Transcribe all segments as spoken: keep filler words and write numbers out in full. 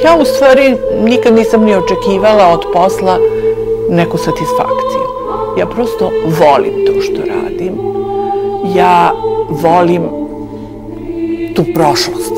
Ja u stvari nikad nisam ni očekivala od posla neku satisfakciju. Ja prosto volim to što radim. Ja volim tu prošlost.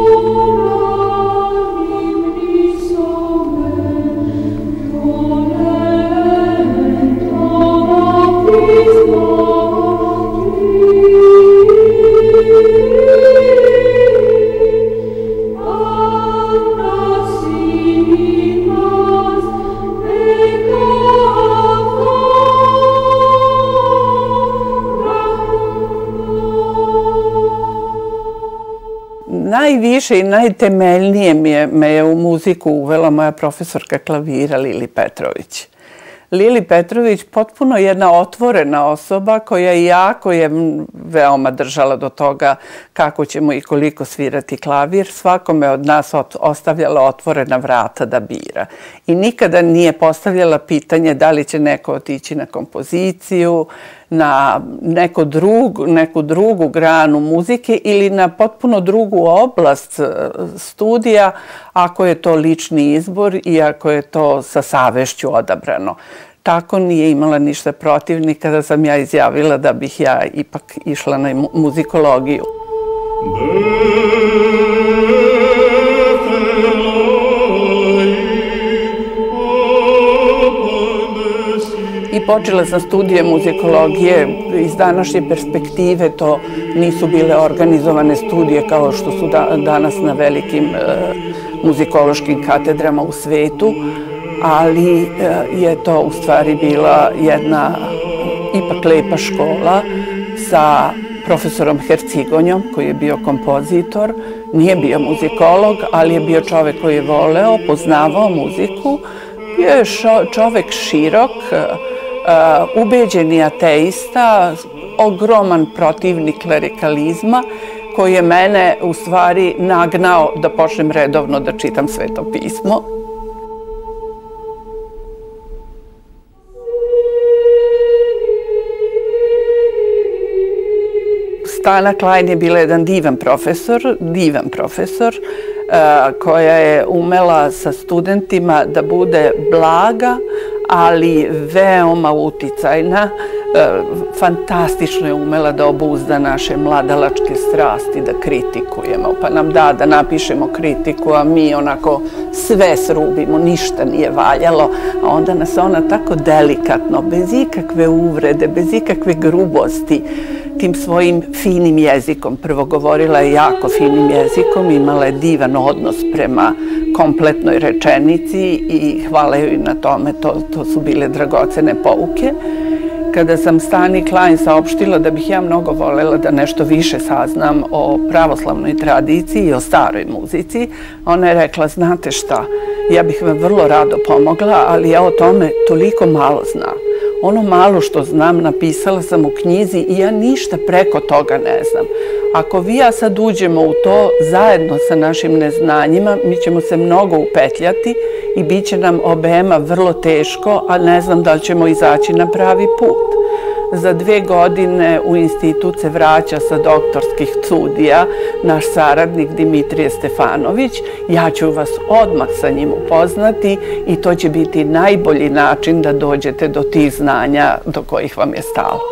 Najviše i najtemeljnije me je u muziku uvela moja profesorka klavira Lili Petrović. Lili Petrović potpuno jedna otvorena osoba koja jako je veoma držala do toga kako ćemo i koliko svirati klavir. Svakome od nas ostavljala otvorena vrata da bira. I nikada nije postavljala pitanje da li će neko otići na kompoziciju, na neku drugu granu muzike ili na potpuno drugu oblast studija, ako je to lični izbor i ako je to sa savešću odabrano. Tako nije imala ništa protiv ni kada sam ja izjavila da bih ja ipak išla na muzikologiju. I počela sam studije muzikologije. Iz današnje perspektive to nisu bile organizovane studije kao što su danas na velikim muzikološkim katedrama u svetu, ali je to u stvari bila jedna ipak lepa škola sa profesorom Hercigonjom, koji je bio kompozitor. Nije bio muzikolog, ali je bio čovek koji je voleo, poznavao muziku. Bio je čovek širok, ubeđeni ateista, ogroman protivnik klerikalizma, koji je mene u stvari nagnao da počnem redovno da čitam Sveto pismo. Stana Klein je bila jedan divan profesor, divan profesor, koja je umela sa studentima da bude blaga, ali veoma uticajna. Fantastično je umela da obuzda naše mladalačke strasti, da kritikujemo, pa nam da da napišemo kritiku, a mi onako sve srubimo, ništa nije valjalo, a onda nas ona tako delikatno, bez ikakve uvrede, bez ikakve grubosti, tim svojim finim jezikom, prvo govorila je jako finim jezikom, imala je divan odnos prema kompletnoj rečenici i hvala joj na tome, to su bile dragocene pouke. Kada sam Stani Klein saopštila da bih ja mnogo volela da nešto više saznam o pravoslavnoj tradiciji i o staroj muzici, ona je rekla, znate šta, ja bih vam vrlo rado pomogla, ali ja o tome toliko malo znam. Ono malo što znam napisala sam u knjizi i ja ništa preko toga ne znam. Ako vi ja sad uđemo u to zajedno sa našim neznanjima, mi ćemo se mnogo upetljati i bit će nam obema vrlo teško, a ne znam da li ćemo izaći na pravi put. Za dve godine u institut se vraća sa doktorskih studija naš saradnik Dimitrije Stefanović. Ja ću vas odmah sa njim upoznati i to će biti najbolji način da dođete do tih znanja do kojih vam je stalo.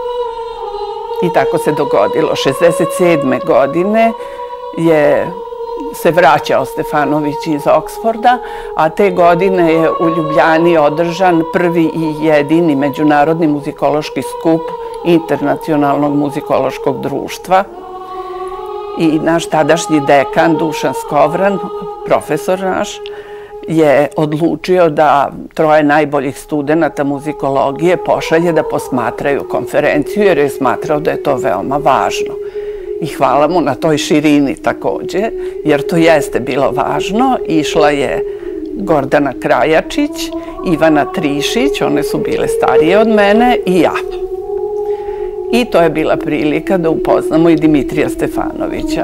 I tako se dogodilo. šezdeset sedme godine je se vraćao Stefanović iz Oksforda, a te godine je u Ljubljani održan prvi i jedini međunarodni muzikološki skup Internacionalnog muzikološkog društva. I naš tadašnji dekan Dušan Skovran, profesor naš, je odlučio da troje najboljih studenta muzikologije pošalje da posmatraju konferenciju, jer je smatrao da je to veoma važno. I hvala mu na toj širini takođe, jer to jeste bilo važno. Išla je Gordana Krajačić, Ivana Trišić, one su bile starije od mene, i ja. I to je bila prilika da upoznamo i Dimitrija Stefanovića.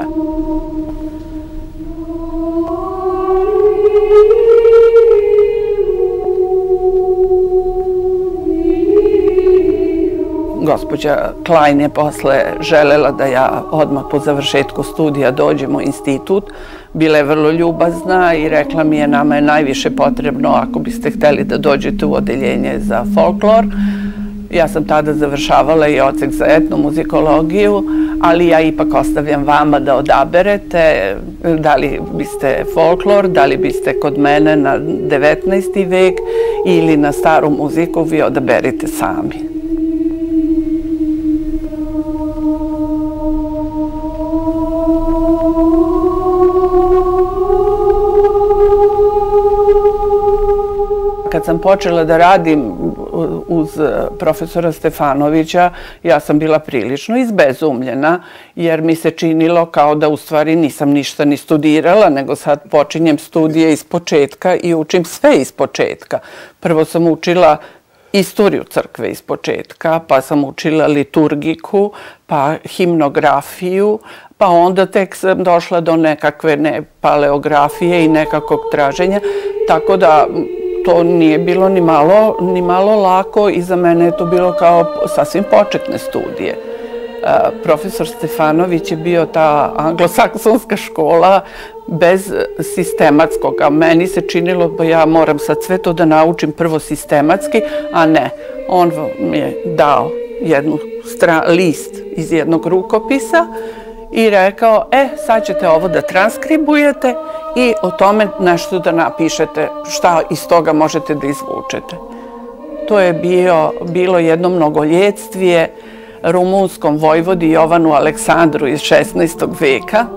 Gospođa Klein je posle želela da ja odmah po završetku studija dođem u institut. bila je vrlo ljubazna i rekla mi je nama je najviše potrebno ako biste hteli da dođete u odeljenje za folklor. Ja sam tada završavala i odsek za etnomuzikologiju, ali ja ipak ostavljam vama da odaberete da li biste folklor, da li biste kod mene na devetnaesti vek ili na staru muziku, vi odaberite sami. Kad sam počela da radim uz profesora Stefanovića, ja sam bila prilično izbezumljena, jer mi se činilo kao da u stvari nisam ništa ni studirala, nego sad počinjem studije iz početka i učim sve iz početka. Prvo sam učila istoriju crkve iz početka, pa sam učila liturgiku, pa himnografiju, pa onda tek sam došla do nekakve ne, paleografije i nekakvog traženja, tako da to nije bilo ni malo, ni malo lako i za mene je to bilo kao sasvim početne studije. Profesor Stefanović je bio ta anglosaksonska škola bez sistematskog, a meni se činilo da ja moram sad sve to da naučim prvo sistematski, a ne. On mi je dao jednu list iz jednog rukopisa i rekao, e, sad ćete ovo da transkribujete i o tome nešto da napišete, šta iz toga možete da izvučete. To je bio, bilo jedno mnogoljetvije rumunskom vojvodi Jovanu Aleksandru iz šesnaestog veka.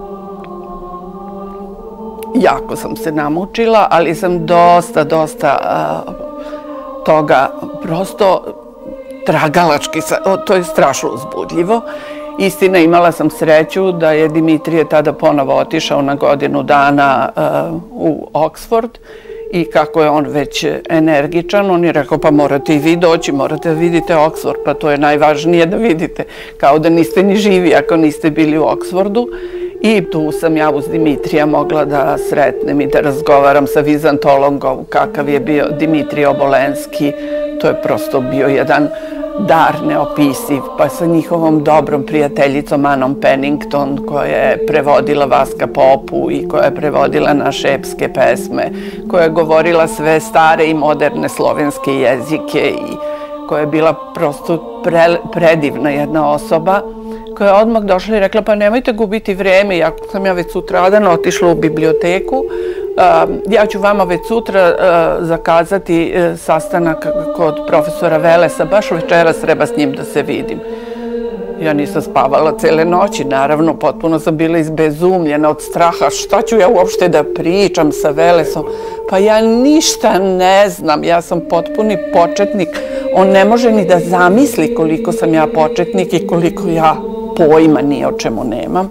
Jako sam se namučila, ali sam dosta, dosta uh, toga prosto tragalački, to je strašno uzbudljivo. Istina, imala sam sreću da je Dimitrije tada ponovo otišao na godinu dana uh, u Oxford i kako je on već energičan, on je rekao pa morate i vi doći, morate da vidite Oxford, pa to je najvažnije da vidite, kao da niste ni živi ako niste bili u Oxfordu. I tu sam ja uz Dimitrija mogla da sretnem i da razgovaram sa vizantologom kakav je bio Dimitrij Obolenski. To je prosto bio jedan dar neopisiv, pa sa njihovom dobrom prijateljicom Anom Pennington koja je prevodila Vaska Popu i koja je prevodila naše epske pesme, koja je govorila sve stare i moderne slovenske jezike i koja je bila prosto predivna jedna osoba, koja je odmah došla i rekla pa nemojte gubiti vreme, iako sam ja već sutradan otišla u biblioteku, ja ću vama već sutra zakazati sastanak kod profesora Velesa, baš večeras treba s njim da se vidim. Ja nisam spavala cele noći, naravno, potpuno sam bila izbezumljena od straha, šta ću ja uopšte da pričam sa Velesom, pa ja ništa ne znam, ja sam potpuni početnik, on ne može ni da zamisli koliko sam ja početnik i koliko ja pojma ni o čemu nemam.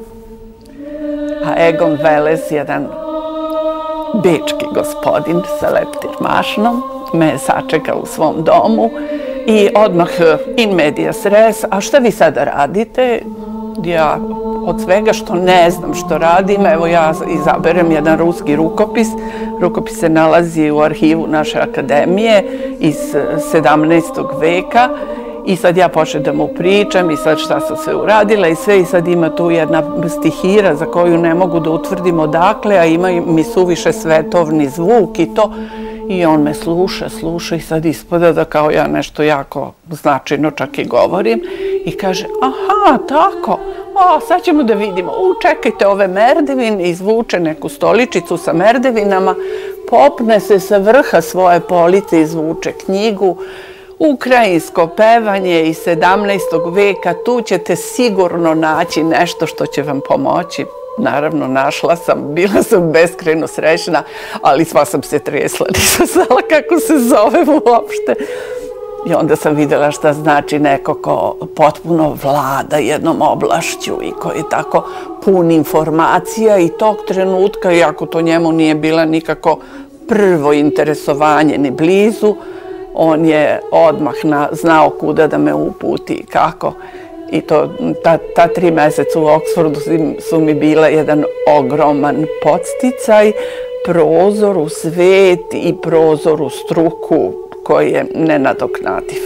A Egon Veles, jedan bečki gospodin sa leptir mašnom, me je sačekao u svom domu i odmah in medias res, a šta vi sada radite? Ja od svega što ne znam što radim, evo ja izaberem jedan ruski rukopis. Rukopis se nalazi u arhivu naše akademije iz sedamnaestog veka i sad ja počnem da mu pričam i sad šta sam sve uradila i sve i sad ima tu jedna stihira za koju ne mogu da utvrdim odakle, a ima mi suviše svetovni zvuk i to. I on me sluša, sluša i sad ispada da kao ja nešto jako značajno čak i govorim i kaže, aha, tako, o, sad ćemo da vidimo, u, čekajte ove merdevine, izvuče neku stoličicu sa merdevinama, popne se sa vrha svoje police, izvuče knjigu, Ukrajinsko pevanje iz sedamnaestog veka, tu ćete sigurno naći nešto što će vam pomoći. Naravno, našla sam, bila sam beskrajno srećna, ali sva sam se tresla, nisam znala kako se zove uopšte. I onda sam vidjela šta znači neko ko potpuno vlada jednom oblašću i koji je tako pun informacija i tog trenutka, iako to njemu nije bila nikako prvo interesovanje ni blizu, on je odmah znao kuda da me uputi i kako. I to, ta, ta tri meseca u Oxfordu su mi bila jedan ogroman podsticaj, prozor u svet i prozor u struku koji je nenadoknadiv.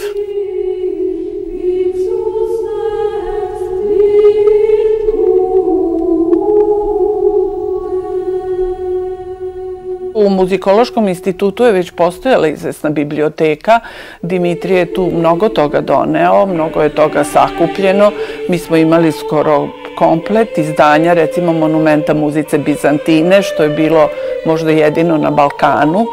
U Muzikološkom institutu je već postojala izvesna biblioteka. Dimitrije je tu mnogo toga doneo, mnogo je toga sakupljeno. Mi smo imali skoro komplet izdanja, recimo Monumenta muzice Bizantine, što je bilo možda jedino na Balkanu.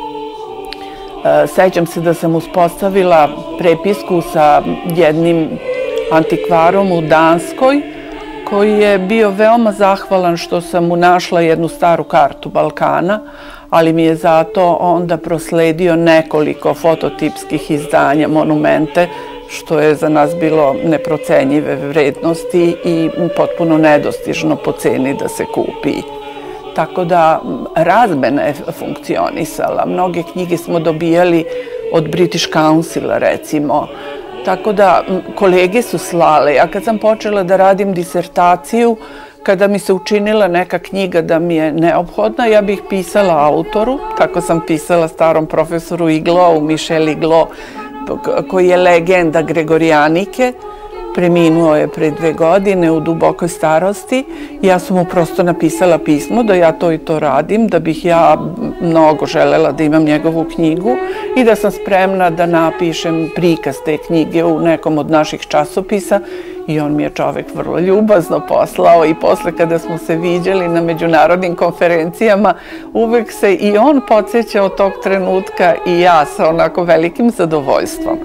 Sećam se da sam uspostavila prepisku sa jednim antikvarom u Danskoj, koji je bio veoma zahvalan što sam mu našla jednu staru kartu Balkana, ali mi je zato onda prosledio nekoliko fototipskih izdanja Monumente, što je za nas bilo neprocenjive vrednosti i potpuno nedostižno po ceni da se kupi. Tako da razmena je funkcionisala. Mnoge knjige smo dobijali od British Councila, recimo. Tako da kolege su slale. Ja kad sam počela da radim disertaciju, kada mi se učinila neka knjiga da mi je neophodna, ja bih pisala autoru. Tako sam pisala starom profesoru Iglou, Michel Iglou, koji je legenda Gregorijanike. Preminuo je pre dve godine u dubokoj starosti. Ja sam mu prosto napisala pismo da ja to i to radim, da bih ja mnogo želela da imam njegovu knjigu i da sam spremna da napišem prikaz te knjige u nekom od naših časopisa. I on mi je čovek vrlo ljubazno poslao i posle kada smo se viđali na međunarodnim konferencijama, uvek se i on podsjeća od tog trenutka i ja sa onako velikim zadovoljstvom.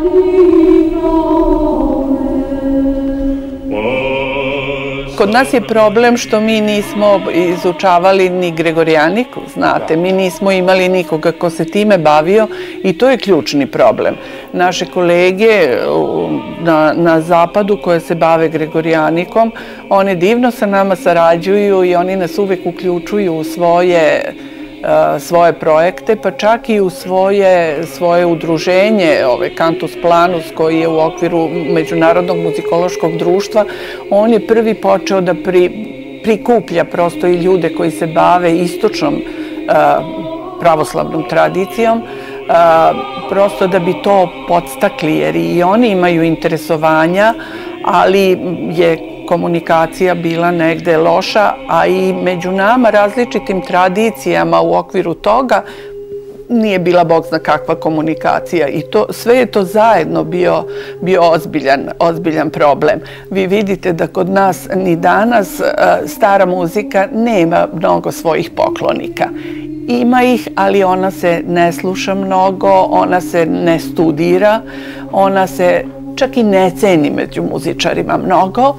Kod nas je problem što mi nismo izučavali ni Gregorijaniku, znate, mi nismo imali nikoga ko se time bavio i to je ključni problem. Naše kolege na, na zapadu koje se bave Gregorijanikom, one divno sa nama sarađuju i oni nas uvek uključuju u svoje svoje projekte, pa čak i u svoje, svoje udruženje, ove Cantus Planus, koji je u okviru Međunarodnog muzikološkog društva. On je prvi počeo da pri, prikuplja prosto i ljude koji se bave istočnom a, pravoslavnom tradicijom, a, prosto da bi to podstakli, jer i oni imaju interesovanja, ali je komunikacija bila negde loša, a i među nama različitim tradicijama u okviru toga nije bila bog zna kakva komunikacija i to, sve je to zajedno bio, bio ozbiljan, ozbiljan problem. Vi vidite da kod nas ni danas stara muzika nema mnogo svojih poklonika. Ima ih, ali ona se ne sluša mnogo, ona se ne studira, ona se čak i ne ceni među muzičarima mnogo,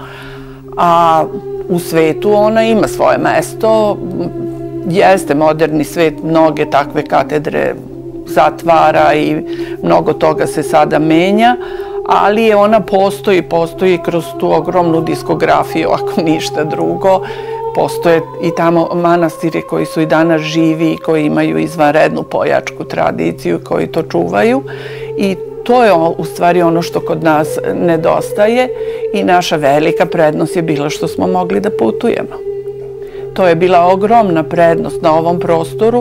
a u svetu ona ima svoje mesto. Jeste moderni svet, mnoge takve katedre zatvara i mnogo toga se sada menja, ali je ona postoji, postoji kroz tu ogromnu diskografiju, ako ništa drugo. Postoje i tamo manastiri koji su i danas živi i koji imaju izvanrednu pojačku tradiciju, koji to čuvaju i to je u stvari ono što kod nas nedostaje i naša velika prednost je bila što smo mogli da putujemo. To je bila ogromna prednost na ovom prostoru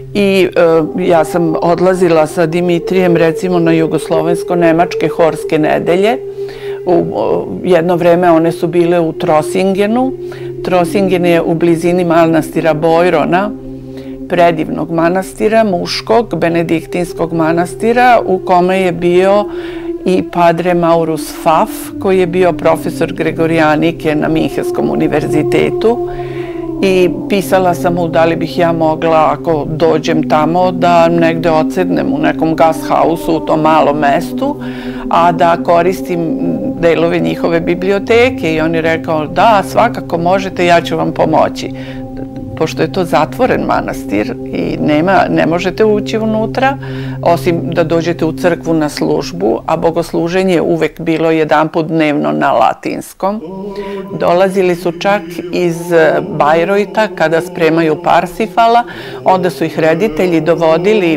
i e, ja sam odlazila sa Dimitrijem recimo na jugoslovensko-nemačke horske nedelje. U jedno vreme one su bile u Trosingenu. Trosingen je u blizini manastira Bojrona, predivnog manastira, muškog, benediktinskog manastira, u kome je bio i padre Maurus Pfaff, koji je bio profesor Gregorijanike na Minhenskom univerzitetu. I pisala sam mu da li bih ja mogla, ako dođem tamo, da negde odsednem u nekom gasthausu u tom malom mestu, a da koristim delove njihove biblioteke. I on je rekao, da, svakako možete, ja ću vam pomoći. Pošto je to zatvoren manastir i nema, ne možete ući unutra, osim da dođete u crkvu na službu, a bogosluženje je uvek bilo jedanput dnevno na latinskom. Dolazili su čak iz Bajrojta kada spremaju Parsifala, onda su ih reditelji dovodili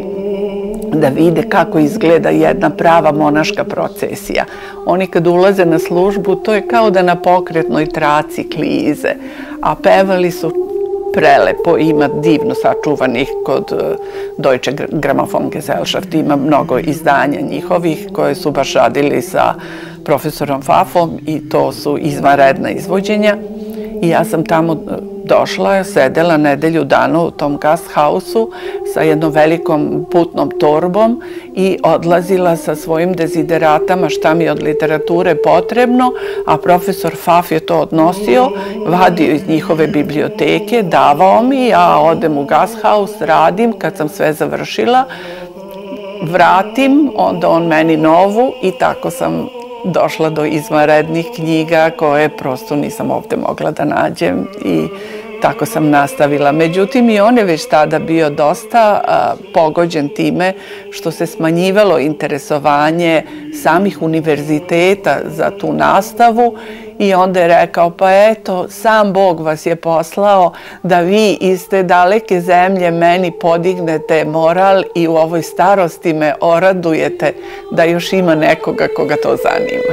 da vide kako izgleda jedna prava monaška procesija. Oni kad ulaze na službu, to je kao da na pokretnoj traci klize, a pevali su prelepo, ima divno sačuvanih kod Deutsche Grammophongesellschaft, ima mnogo izdanja njihovih koje su baš radili sa profesorom Pfaffom i to su izvanredna izvođenja. I ja sam tamo došla, sedela nedelju dana u tom Gasthausu sa jednom velikom putnom torbom i odlazila sa svojim dezideratama šta mi je od literature potrebno, a profesor Pfaff je to odnosio, vadio iz njihove biblioteke, davao mi, ja odem u Gasthaus, radim, kad sam sve završila, vratim, onda on meni novu i tako sam došla do izvanrednih knjiga koje prosto nisam ovde mogla da nađem i tako sam nastavila. Međutim, i on je već tada bio dosta pogođen time što se smanjivalo interesovanje samih univerziteta za tu nastavu i onda je rekao, pa eto, sam Bog vas je poslao da vi iz te daleke zemlje meni podignete moral i u ovoj starosti me oradujete da još ima nekoga koga to zanima.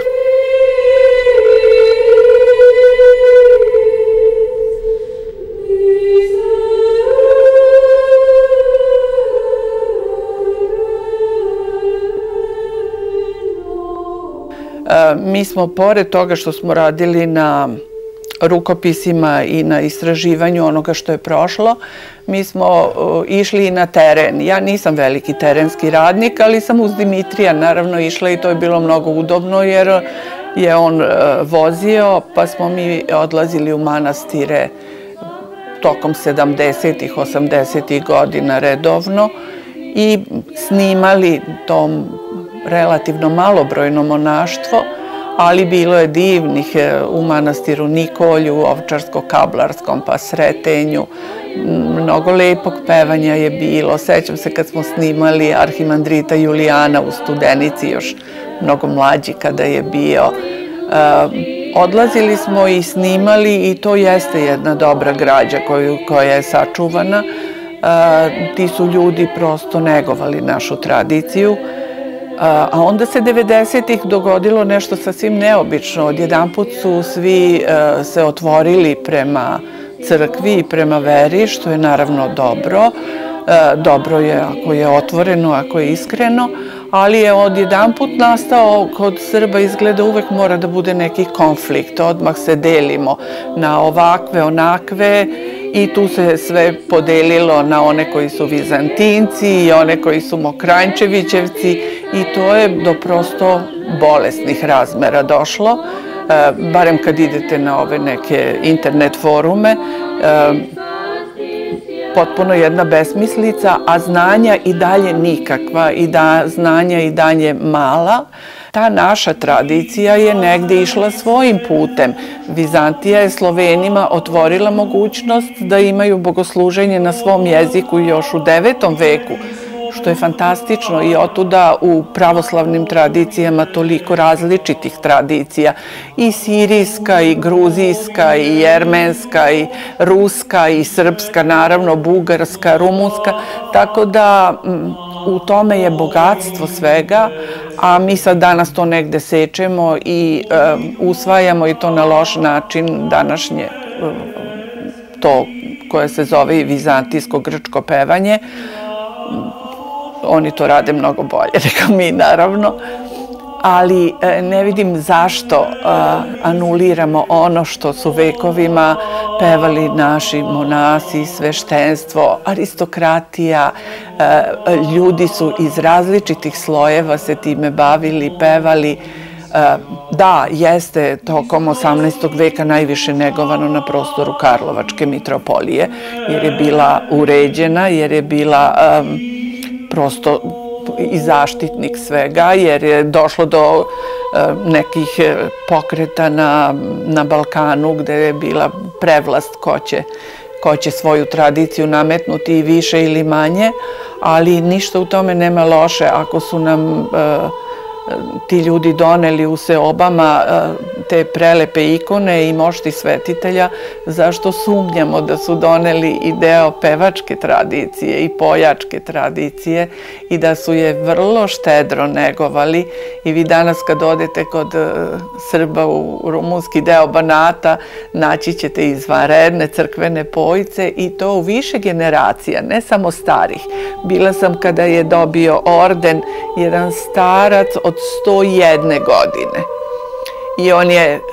Mi smo, pored toga što smo radili na rukopisima i na istraživanju onoga što je prošlo, mi smo išli i na teren. Ja nisam veliki terenski radnik, ali sam uz Dimitrija naravno išla i to je bilo mnogo udobno jer je on vozio, pa smo mi odlazili u manastire tokom sedamdesetih, osamdesetih godina redovno i snimali tom relativno malobrojno monaštvo, ali bilo je divnih u manastiru Nikolju, Ovčarsko-Kablarskom, pa Sretenju. Mnogo lepog pevanja je bilo. Sećam se kad smo snimali arhimandrita Julijana u Studenici, još mnogo mlađi kada je bio. Odlazili smo i snimali i to jeste jedna dobra građa koja je sačuvana. Ti su ljudi prosto negovali našu tradiciju. A onda se devedesetih dogodilo nešto sasvim neobično. Odjedanput su svi se otvorili prema crkvi i prema veri, što je naravno dobro. Dobro je ako je otvoreno, ako je iskreno, ali je odjedanput nastao kod Srba, izgleda uvek mora da bude neki konflikt. Odmah se delimo na ovakve, onakve i tu se sve podelilo na one koji su Vizantinci i one koji su Mokranjčevićevci i to je do prosto bolesnih razmera došlo. Barem kad idete na ove neke internet forume, potpuno jedna besmislica, a znanja i dalje nikakva, i da znanja i dalje mala. Ta naša tradicija je negde išla svojim putem. Vizantija je Slovenima otvorila mogućnost da imaju bogosluženje na svom jeziku još u devetom veku, što je fantastično i otuda u pravoslavnim tradicijama toliko različitih tradicija. I sirijska, i gruzijska, i jermenska, i ruska, i srpska, naravno, bugarska, rumunska, tako da u tome je bogatstvo svega, a mi sad danas to negde sečemo i usvajamo i to na loš način današnje, to koje se zove i vizantijsko grčko pevanje. Oni to rade mnogo bolje nego mi, naravno, ali ne vidim zašto anuliramo ono što su vekovima pevali naši monasi, sveštenstvo, aristokratija, ljudi su iz različitih slojeva se time bavili, pevali. Da, jeste tokom osamnaestog veka najviše negovano na prostoru Karlovačke mitropolije, jer je bila uređena, jer je bila prosto i zaštitnik svega, jer je došlo do nekih pokreta na Balkanu gde je bila prevlast ko će svoju tradiciju nametnuti i više ili manje, ali ništa u tome nema loše ako su nam ti ljudi doneli u seobama te prelepe ikone i mošti svetitelja, zašto sumnjamo da su doneli i deo pevačke tradicije i pojačke tradicije i da su je vrlo štedro negovali. I vi danas kad odete kod Srba u rumunski deo Banata naći ćete izvanredne crkvene pojice i to u više generacija, ne samo starih. Bila sam kada je dobio orden jedan starac od sto jedne godine i on je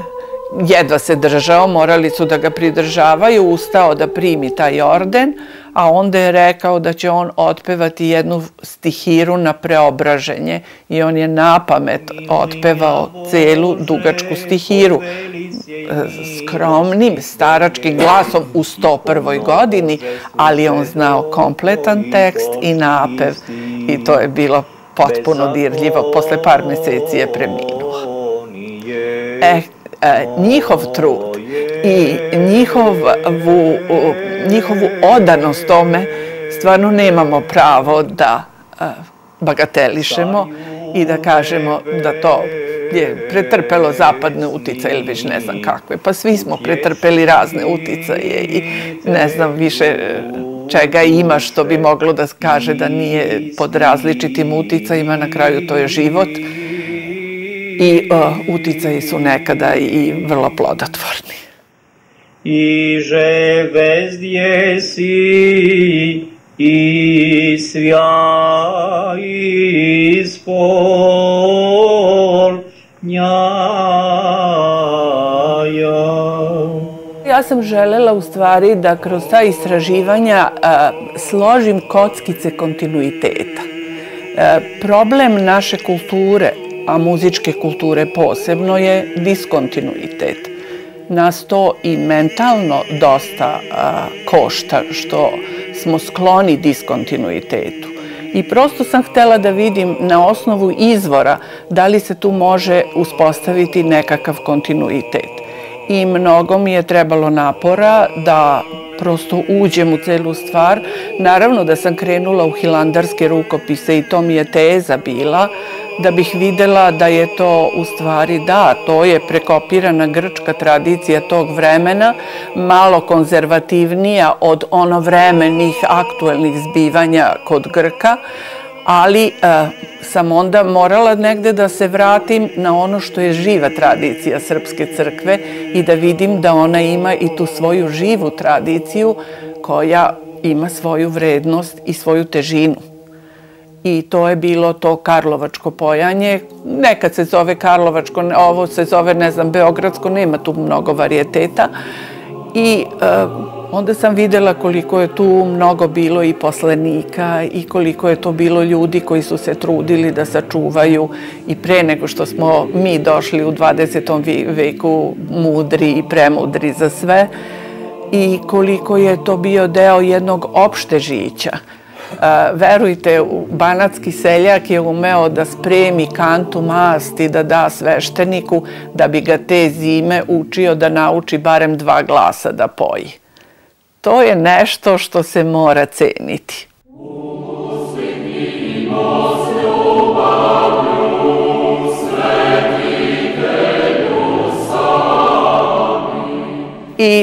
jedva se držao, morali su da ga pridržavaju, ustao da primi taj orden, a onda je rekao da će on otpevati jednu stihiru na Preobraženje i on je napamet otpevao celu dugačku stihiru skromnim, staračkim glasom u sto prvoj godini, ali on znao kompletan tekst i napev i to je bilo potpuno dirljivo. Posle par meseci je preminuo. E, njihov trud i njihovu, njihovu odanost tome stvarno nemamo pravo da bagatelišemo i da kažemo da to je pretrpelo zapadne uticaje ili već ne znam kakve. Pa svi smo pretrpeli razne uticaje i ne znam više čega ima što bi moglo da kaže da nije pod različitim uticajima, na kraju to je život. I uticaji su nekada i vrlo plodotvorni. Iže vezdje si i svja ispolnjaja. Ja sam želela u stvari da kroz ta istraživanja složim kockice kontinuiteta. Problem naše kulture, a muzičke kulture posebno, je diskontinuitet. Nas to i mentalno dosta košta, što smo skloni diskontinuitetu. I prosto sam htela da vidim na osnovu izvora da li se tu može uspostaviti nekakav kontinuitet. I mnogo mi je trebalo napora da prosto uđem u celu stvar. Naravno da sam krenula u hilandarske rukopise i to mi je teza bila, da bih videla da je to u stvari, da, to je prekopirana grčka tradicija tog vremena, malo konzervativnija od onovremenih aktuelnih zbivanja kod Grka, ali sam onda morala negde da se vratim na ono što je živa tradicija Srpske crkve i da vidim da ona ima i tu svoju živu tradiciju koja ima svoju vrednost i svoju težinu. I to je bilo to karlovačko pojanje. Nekad se zove karlovačko, ovo se zove, ne znam, beogradsko, nema tu mnogo varijeteta. I onda sam videla koliko je tu mnogo bilo i poslanika i koliko je to bilo ljudi koji su se trudili da sačuvaju i pre nego što smo mi došli u dvadesetom veku mudri i premudri za sve i koliko je to bio deo jednog opštežića. Verujte, banatski seljak je umeo da spremi kantu masti, da da svešteniku, da bi ga te zime učio da nauči barem dva glasa da poji. To je nešto što se mora ceniti. I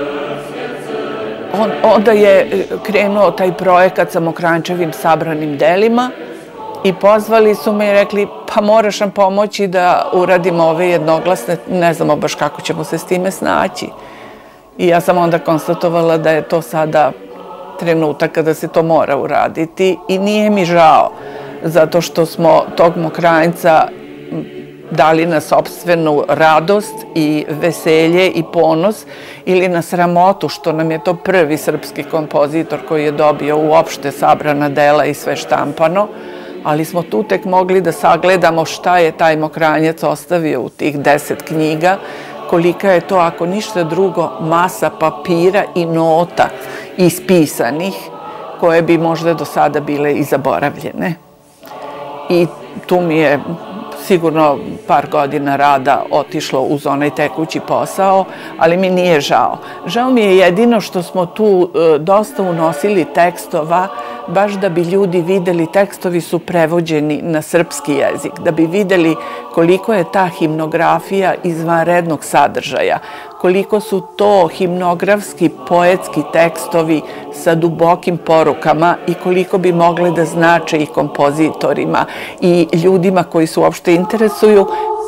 onda je krenuo taj projekat sa Mokranjčevim sabranim delima i pozvali su me i rekli, pa moraš nam pomoći da uradimo ove jednoglasne, ne znamo baš kako ćemo se s time snaći. I ja sam onda konstatovala da je to sada trenutak kada se to mora uraditi i nije mi žao, zato što smo tog Mokranjca dali na sopstvenu radost i veselje i ponos ili na sramotu što nam je to prvi srpski kompozitor koji je dobio uopšte sabrana dela i sve štampano, ali smo tu tek mogli da sagledamo šta je taj Mokranjac ostavio u tih deset knjiga, kolika je to, ako ništa drugo, masa papira i nota ispisanih, koje bi možda do sada bile i zaboravljene. I tu mi je sigurno par godina rada otišlo uz onaj tekući posao, ali mi nije žao. Žao mi je jedino što smo tu dosta unosili tekstova, baš da bi ljudi videli, tekstovi su prevođeni na srpski jezik, da bi videli koliko je ta himnografija izvanrednog sadržaja, koliko su to himnografski, poetski tekstovi sa dubokim porukama i koliko bi mogle da znače i kompozitorima i ljudima koji se uopšte interesuju.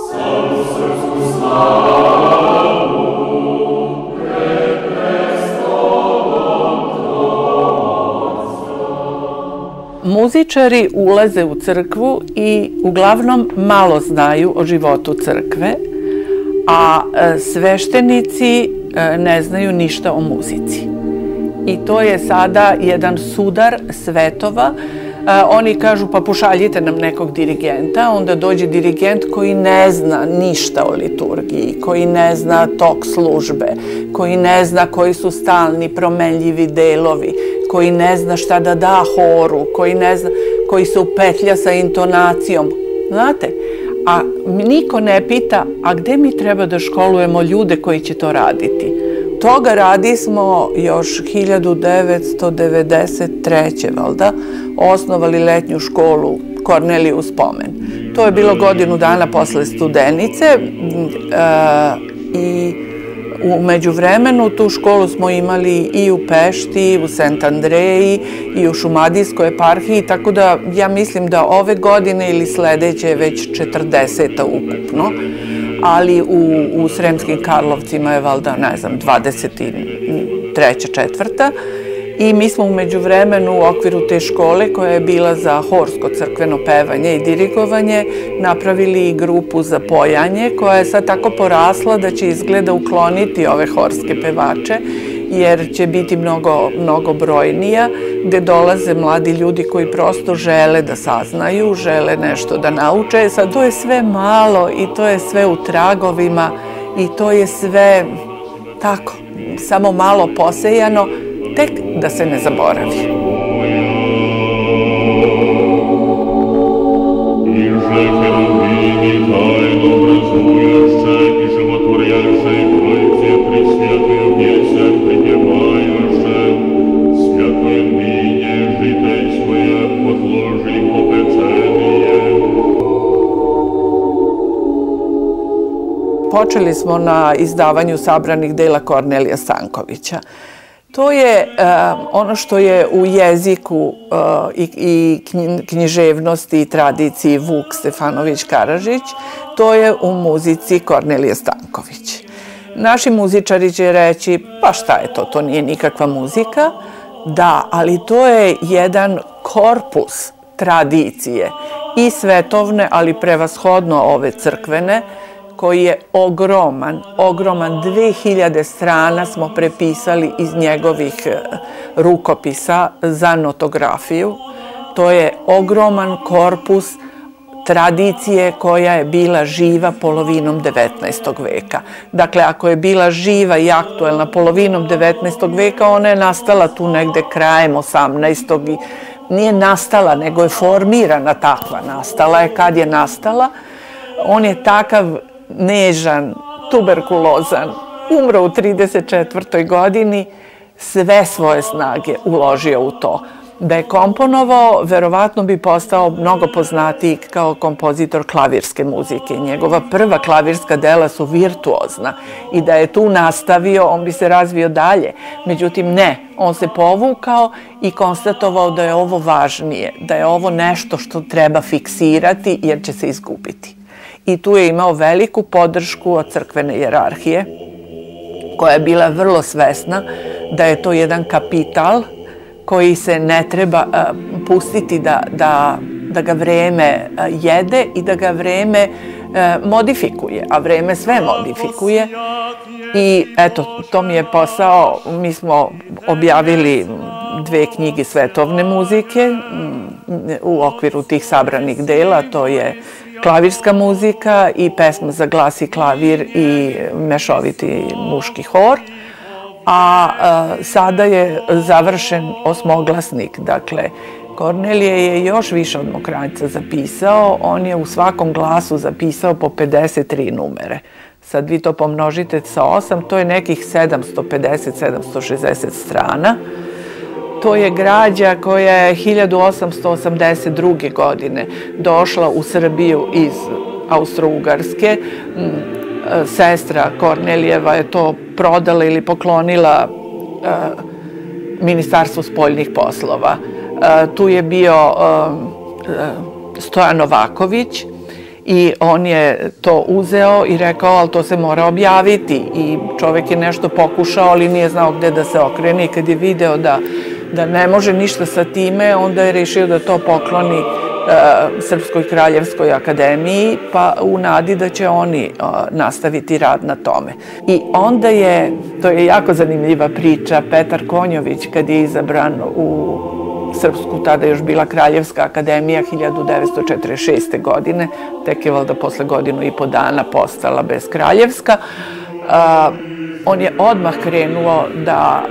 Muzičari ulaze u crkvu i uglavnom malo znaju o životu crkve, a sveštenici ne znaju ništa o muzici. I to je sada jedan sudar svetova. Oni kažu pa pošaljite nam nekog dirigenta, onda dođe dirigent koji ne zna ništa o liturgiji, koji ne zna tok službe, koji ne zna koji su stalni promenljivi delovi, koji ne zna šta da da horu, koji ne zna, koji se upetlja sa intonacijom. Znate, a niko ne pita, a gde mi treba da školujemo ljude koji će to raditi? Toga radi smo još hiljadu devetsto devedeset treće. valjda, osnovali letnju školu Korneliju spomen. To je bilo godinu dana posle Studenice i u međuvremenu tu školu smo imali i u Pešti, u Sent Andreji i u Šumadijskoj eparhiji, tako da ja mislim da ove godine ili sledeće je već četrdeseta ukupno, ali u Sremskim Karlovcima je valjda, ne znam, dvadeset treća, četvrta. I mi smo u međuvremenu u okviru te škole koja je bila za horsko crkveno pevanje i dirigovanje napravili i grupu za pojanje koja je sad tako porasla da će izgleda ukloniti ove horske pevače jer će biti mnogo, mnogo brojnija, gde dolaze mladi ljudi koji prosto žele da saznaju, žele nešto da nauče. Sad to je sve malo i to je sve u tragovima i to je sve tako, samo malo posejano, tek da se ne zaboravi. I željeni tajno obrazuješ i životvorješ Trojce prisvjetuje pjesem prijevajuše, svjetuje minje žitejskoje podloži popečenije. Počeli smo na izdavanju sabranih dela Kornelija Stankovića. To je ono što je u jeziku i književnosti i tradiciji Vuk Stefanović Karadžić, to je u muzici Kornelije Stanković. Naši muzičari će reći, pa šta je to, to nije nikakva muzika. Da, ali to je jedan korpus tradicije i svetovne, ali prevashodno ove crkvene, koji je ogroman, ogroman, dve hiljade strana smo prepisali iz njegovih rukopisa za notografiju. To je ogroman korpus tradicije koja je bila živa polovinom devetnaestog veka. Dakle, ako je bila živa i aktuelna polovinom devetnaestog veka, ona je nastala tu negde krajem osamnaestog i nije nastala, nego je formirana takva. Nastala je kad je nastala. On je takav nežan, tuberkulozan, umro u trideset četvrtoj godini, sve svoje snage uložio u to. Da je komponovao, verovatno bi postao mnogo poznatiji kao kompozitor klavirske muzike. Njegova prva klavirska dela su virtuozna i da je tu nastavio, on bi se razvio dalje. Međutim, ne, on se povukao i konstatovao da je ovo važnije, da je ovo nešto što treba fiksirati jer će se izgubiti. I tu je imao veliku podršku od crkvene hijerarhije, koja je bila vrlo svesna da je to jedan kapital koji se ne treba pustiti da ga vreme jede i da ga vreme modifikuje, a vreme sve modifikuje. I eto, to mi je posao, mi smo objavili dve knjige svetovne muzike u okviru tih sabranih dela, to je klavirska muzika i pesma za glas i klavir i mešoviti muški hor. A sada je završen osmoglasnik. Dakle, Kornelije je još više od Mokranjca zapisao. On je u svakom glasu zapisao po pedeset tri numere. Sad vi to pomnožite sa osam, to je nekih sedamsto pedeset do sedamsto šezdeset strana. To je građa koja je hiljadu osamsto osamdeset druge. godine došla u Srbiju iz Austro-Ugarske. Sestra Kornelijeva je to prodala ili poklonila Ministarstvu spoljnih poslova. Tu je bio Stojan Novaković i on je to uzeo i rekao, ali to se mora objaviti. I čovek je nešto pokušao, ali nije znao gde da se okrene i kad je video da da ne može ništa sa time, onda je rešio da to pokloni Srpskoj kraljevskoj akademiji, pa u nadi da će oni nastaviti rad na tome. I onda je, to je jako zanimljiva priča, Petar Konjović kad je izabran u Srpsku, tada još bila Kraljevska akademija hiljadu devetsto četrdeset šeste. godine, tek je valjda posle godinu i po dana postala bezkraljevska. On je odmah krenuo da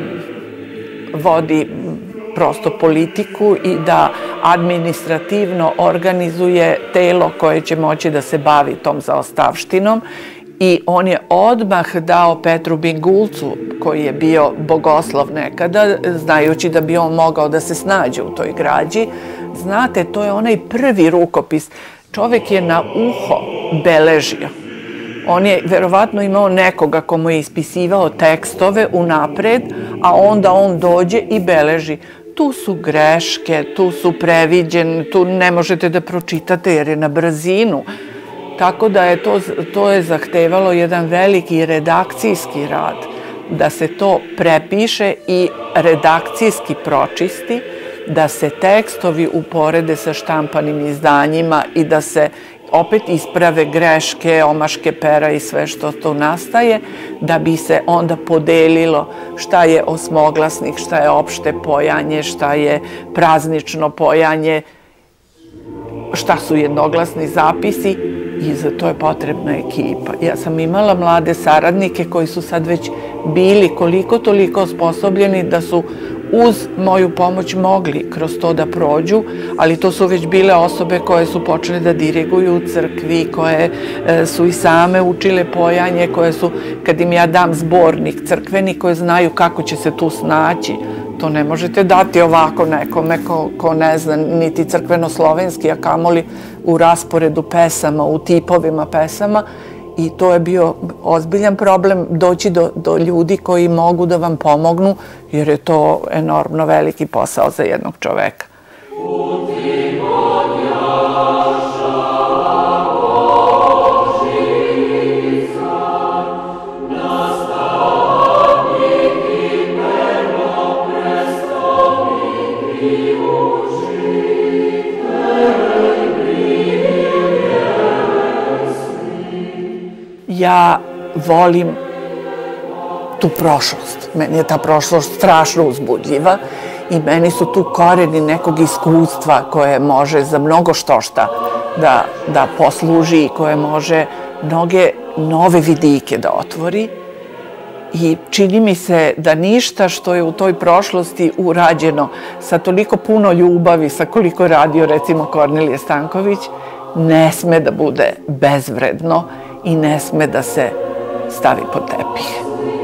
vodi prosto politiku i da administrativno organizuje telo koje će moći da se bavi tom zaostavštinom. I on je odmah dao Petru Bingulcu, koji je bio bogoslov nekada, znajući da bi on mogao da se snađe u toj građi. Znate, to je onaj prvi rukopis. Čovek je na uho beležio. On je verovatno imao nekoga ko mu je ispisivao tekstove unapred, a onda on dođe i beleži. Tu su greške, tu su previđene, tu ne možete da pročitate jer je na brzinu. Tako da je to, to je zahtevalo jedan veliki redakcijski rad, da se to prepiše i redakcijski pročisti, da se tekstovi uporede sa štampanim izdanjima i da se opet isprave greške, omaške pera i sve što tu nastaje, da bi se onda podelilo šta je osmoglasnik, šta je opšte pojanje, šta je praznično pojanje, šta su jednoglasni zapisi, i za to je potrebna ekipa. Ja sam imala mlade saradnike koji su sad već bili koliko toliko osposobljeni da su uz moju pomoć mogli kroz to da prođu, ali to su već bile osobe koje su počele da diriguju u crkvi, koje su i same učile pojanje, koje su, kad im ja dam zbornik crkveni, koje znaju kako će se tu snaći. To ne možete dati ovako nekome ko ne zna niti crkveno-slovenski, a kamoli u rasporedu pesama, u tipovima pesama. I to je bio ozbiljan problem doći do ljudi koji mogu da vam pomognu, jer je to enormno veliki posao za jednog čoveka. Ja volim tu prošlost. Meni je ta prošlost strašno uzbudljiva i meni su tu koreni nekog iskustva koje može za mnogo štošta da posluži i koje može mnoge nove vidike da otvori. I čini mi se da ništa što je u toj prošlosti urađeno sa toliko puno ljubavi, sa koliko je radio recimo Kornelije Stanković, ne sme da bude bezvredno i ne sme da se stavi pod tepih.